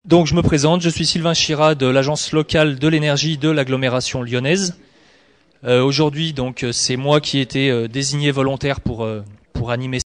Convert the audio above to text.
Donc je me présente, je suis Sylvain Chirat de l'agence locale de l'énergie de l'agglomération lyonnaise. Aujourd'hui, donc c'est moi qui ai été désigné volontaire pour animer